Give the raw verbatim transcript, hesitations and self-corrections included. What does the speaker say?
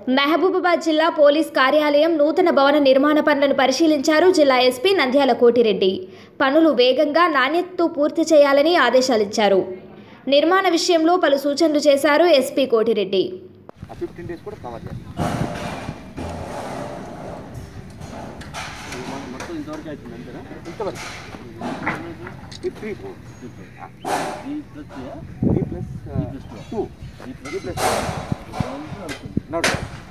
మహబూబాబాద్ జిల్లా పోలీస్ కార్యాలయం నూతన భవన నిర్మాణ పనులను పరిశీలించారు జిల్లా ఎస్పీ నంద్యాల కోటిరెడ్డి. పనులు వేగంగా నాణ్యతతో పూర్తి చేయాలని ఆదేశాలిచ్చారు. నిర్మాణ విషయంలో పలు సూచనలు చేశారు ఎస్పీ కోటిరెడ్డి. No.